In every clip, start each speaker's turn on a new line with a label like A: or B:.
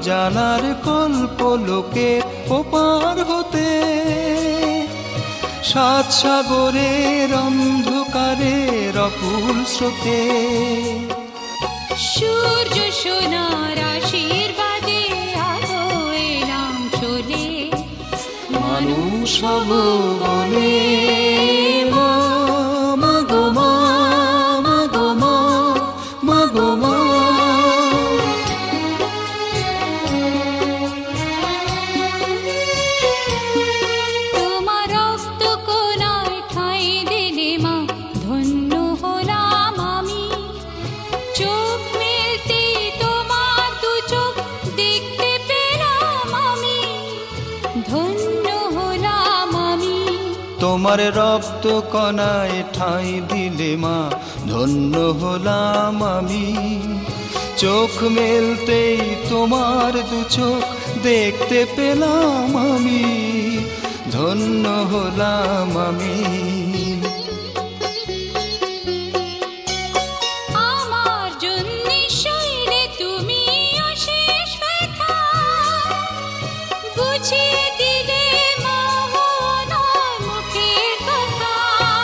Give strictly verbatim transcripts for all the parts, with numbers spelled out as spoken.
A: অজানার কল্প লোকের ওপার হতে, সাত সাগরের অন্ধকারের অকুল স্রোতে।
B: সূর্য সোনার আশীর্বাদে আলো এলাম চলে,
A: মানুষ হব বলে মা, মা গো মা, মা গো মা, মা গো মা।
B: তোমার রক্ত কোনায় ঠাঁই দিলে মা, ধন্য হলাম আমি। চোখ মেলতে তোমার দু চোখ দেখতে পেলাম আমি, ধন্য হলাম আমি।
A: তোমার রক্ত কণায় ঠাঁই দিলে মা, ধন্য হলাম আমি। চোখ মেলতেই তোমার দু চোখ দেখতে পেলাম আমি, ধন্য হলাম আমি।
B: আমার জন্যে সইলে তুমি অশেষ ব্যথা, বুঝিয়ে দিলে মা নয় মুখের কথা।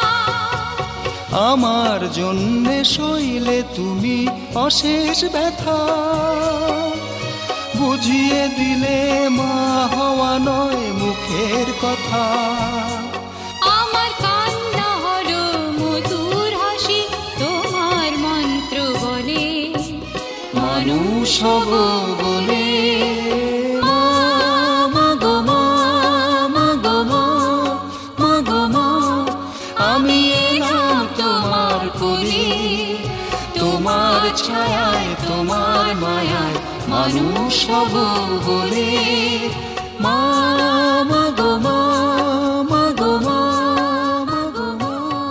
A: আমার জন্যে সইলে তুমি অশেষ ব্যথা, বুঝিয়ে দিলে মা হওয়া নয় মুখের কথা।
B: আমার কান্না হলো মধুর হাসি, তোমার মন্ত্র বলে
A: মানুষ হব বলে মা, মা গো মা, মা গো মা, মা গো মা। আমি এলাম তোমার কোলে, তোমার ছায়ায় তোমার মায়ায় মানুষ হব বলে মা, মা গো মা, মা গো মা, মা গো মা।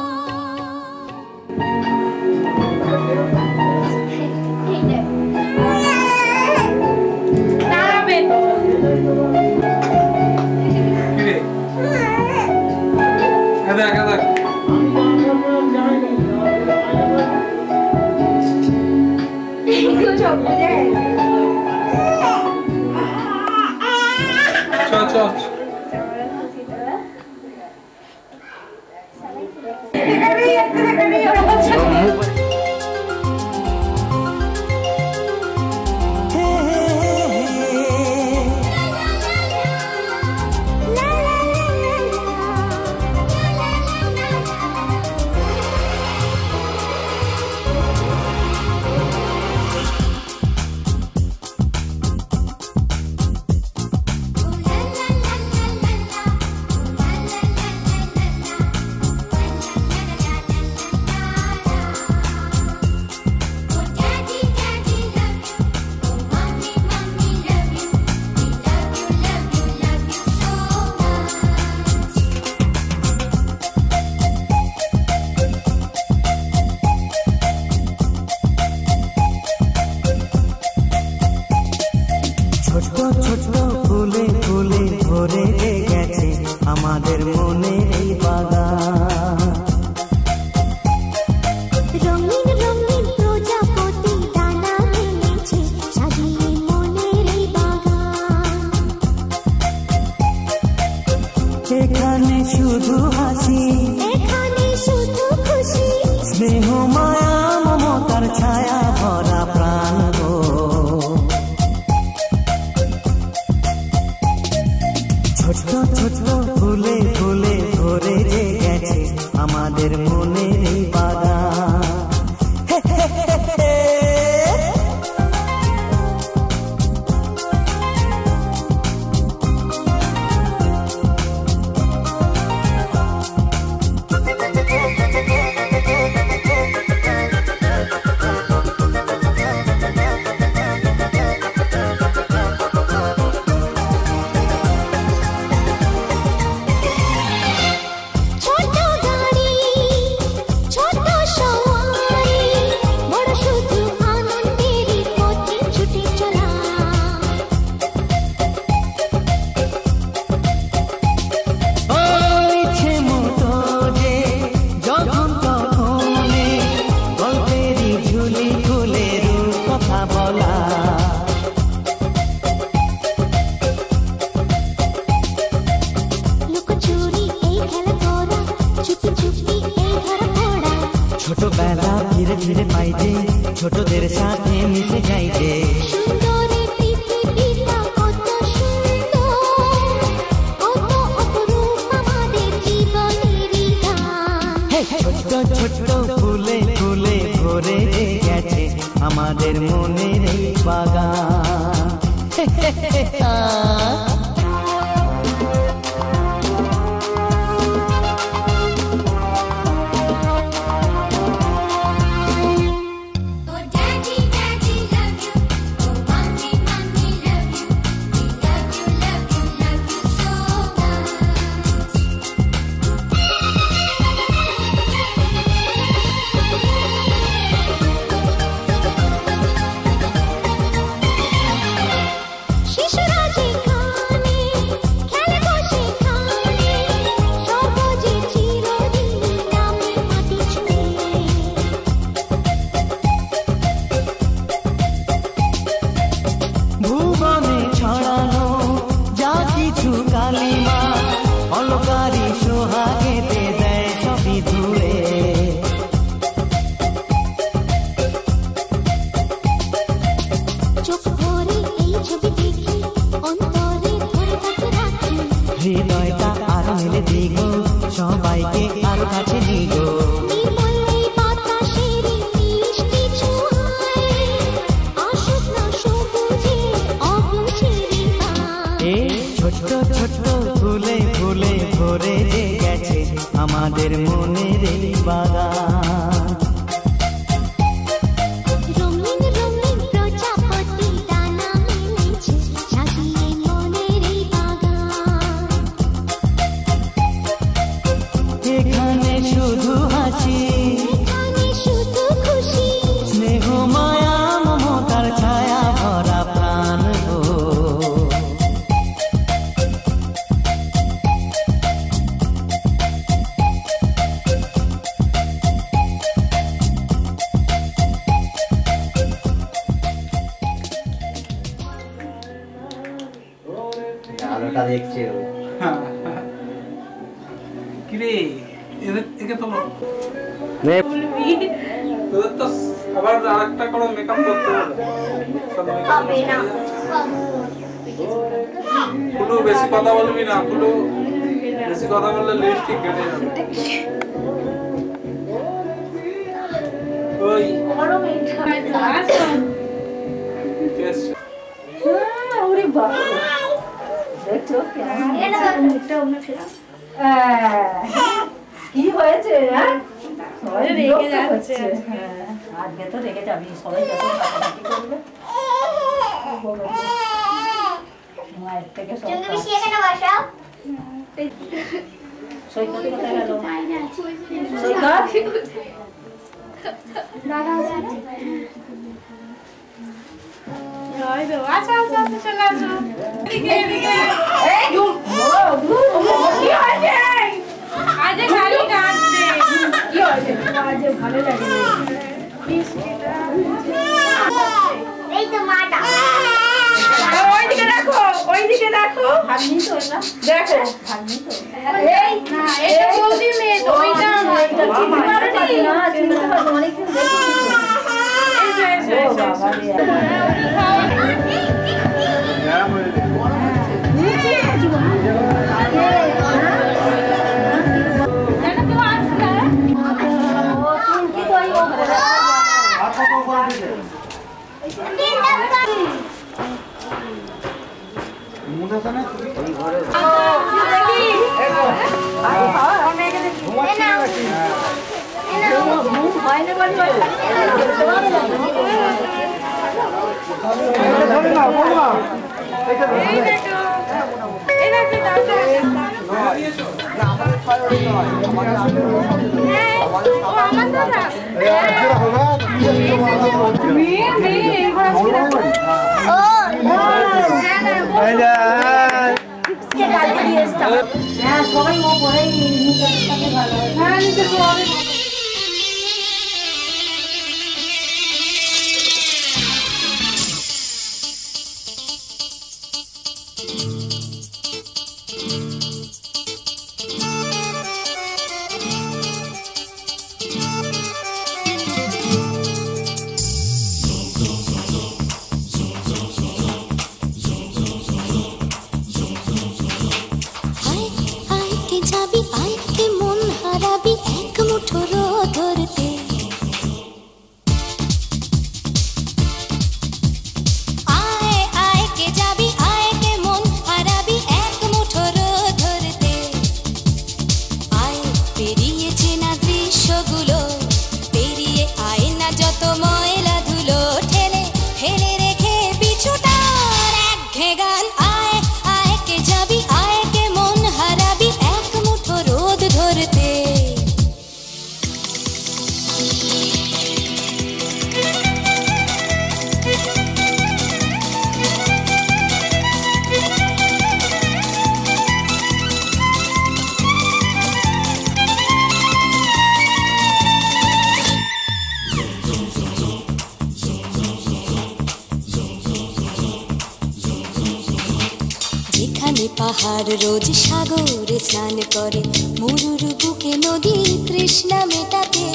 C: আমাদের মনে এই বাগান,
D: রঙিন রঙিন প্রজাপতি ডানা মেলেছে, সাজিয়ে মনের এই বাগান।
C: এখানে শুধু হাসি,
D: এখানে শুধু খুশি,
C: স্নেহ মায়া মমতার ছায়া ভরা প্রাণ গো। ছোট ছোট ফুলে ফুলে ভরে যে গেছে আমাদের মনে এই বাগান।
D: ছোট গাড়ি
C: ছোটবেলা ধীরে ধীরে পাই যে ছোটদের সাথে মিশে যাই যে
D: সুন্দরী পৃথিবীটা কত সুন্দর, কত অপরূপ আমাদের জীবনেরই গান।
C: ছোট্ট ছোট্ট ফুলে ফুলে ভরে গেছে আমাদের মনের এই বাগান।
D: Oh daddy daddy love you, oh mommy mommy love you, we love you love you love you so much. শিশুরা যেখানে খেলে বসে খানে, সর্বজে চিরদিনই নামে মাটি ছুঁয়ে।
C: ভুবনে ছড়ানো যা কিছু কালিমা অলকারি সোহাগেতে দেয় সবই ধুয়ে।
D: চোখ ভরে এই ছবি দেখি, অন্তরে ধরে তাকে রাখি।
C: হৃদয়টা আর মেলে দিগো সবাইকে আর কাছে নিগো।
D: নির্মল এই বাতাসের মিষ্টি ছোঁয়ায়, আসুক না সবুজে অগুছারি গান।
C: এ ছোট্ট ছোট্ট ফুলে ফুলে ভরে যে গেছে আমাদের মনের এই বাগান।
D: রঙিন রঙিন প্রজাপতি ডানা মেলেছে, সাজিয়ে মনের এই বাগান।
C: এখানে শুধু হাসি
D: এখানে শুধু খুশি,
C: স্নেহ মায়া মমতার ছায়া ভরা প্রাণ গো।
E: আলোটা দেখছে ও।
F: কিরে এদের থেকে তোলো
E: নে
F: তোদের তো আবার আরেকটা করে মেকআপ করতে হবে। হবে না ফুলু বেশি কথা বলবি না, ফুলু বেশি কথা বললে লিপস্টিক কেটে যাবে। ওই কেস
G: কি হয়েছে রেগে যাচ্ছে। আজকে তো রেগে যাবি, সবাই যত কাটাকাটি করবে মায়ের থেকে সৈকত কোথায় গেল? সৈকত
B: আচ্ছা আচ্ছা আচ্ছা চলে আসো এদিকে এদিকে। আজ খালি কাঁদছে।
G: কি হয়েছে? আজ ভালো লাগে না।
D: এই তো মাটা।
G: ওইদিকে দেখো, ওইদিকে দেখো। ভাবনি তো না? দেখো, ভাবনি তো। এই
B: না এটা বৌদি মেয়ে তো ওইটা
G: এটা চিনতে পারোনি? না, চিনতে পারবো, অনেকদিন দেখিনি তো। ও বাবা রে। সবাই ও পরে ভালো হ্যাঁ নিচে
D: যত ময়লা ধুলো ঠেলে ফেলে রেখে পিছুটার একঘে গান। আয় আয় কে যাবি, আয় কে মন হারাবি এক মুঠো রোদ ধরতে। যেখানে পাহাড় রোজ সাগরে স্নান করে, মরুর বুকে নদী তৃষ্ণা মেটাতে।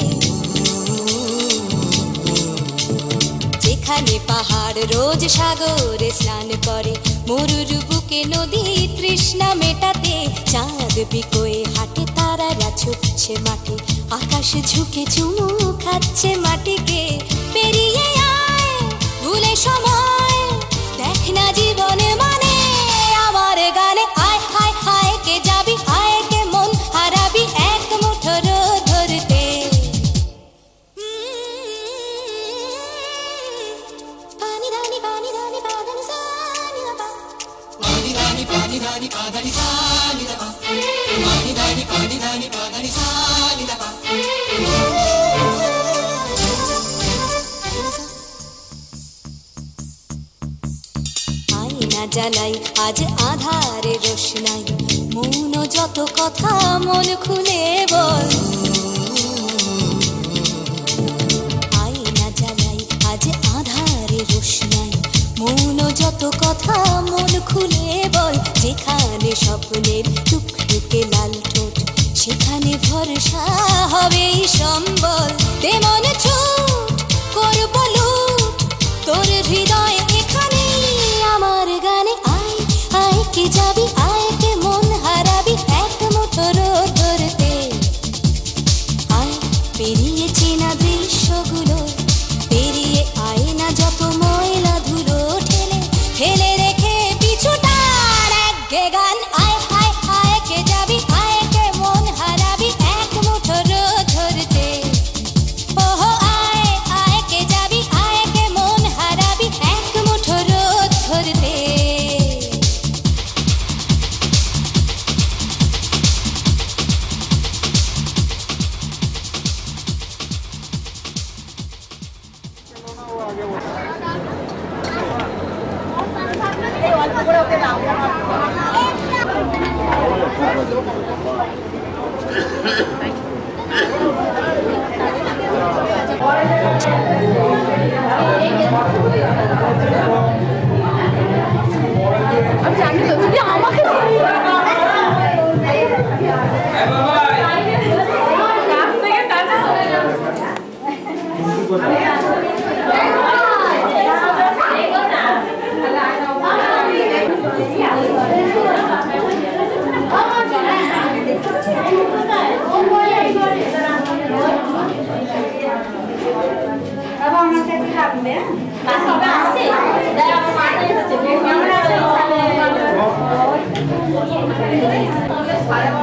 D: যেখানে পাহাড় রোজ সাগরে স্নান করে, মরুর বুকে নদী তৃষ্ণা মেটাতে। চাঁদ বিকোয়ে হাটে, তারারা ছুটছে মাঠে, আকাশ ঝুঁকে চুমু খাচ্ছে মাটিকে। পেরিয়ে আয় ভুলে সময়, দেখ না জীবনে মানে আমার গানে। আয় হায় হায় কে যাবি, আয় কে মন হারাবি এক মুঠো রোদ ধরতে। পানি রানি পানি রানি পাদানি সানি রাপা, পানি রানি পানি রানি পাদানি সানি রাপা, পানি রানি পানি রানি পাদানি সানি রাপা। আয়না জ্বালাই আজ আধারে রোশনাই, মৌন যত কথা মন খুলে বল। আয়না জ্বালাই আজ আধারে রোশনাই, মৌন যত কথা মন খুলে বল। যেখানে স্বপ্নের টুকটুকে লাল ঠোঁট, সেখানে ভরসা হবেই সম্বল। তেমন ছুট করব লুট তোর হৃদয় এখানে আমার গানে। আয় আয় কে যাবি, আয় কে মন হারাবি এক মুঠো রোদ ধরতে। আয় পেরিয়ে চেনা দৃশ্যগুলো, পেরিয়ে আয় না যত ময়লা ধুলো ঠেলে ফেলে রেখে পিছুটার একঘে গান। আয় হায় হায় কে যাবি, আয় কে মন হারাবি এক মুঠো রোদ ধরতে। ওহো আয় আয় কে যাবি, আয় কে মন হারাবি এক মুঠো রোদ ধরতে।
G: Para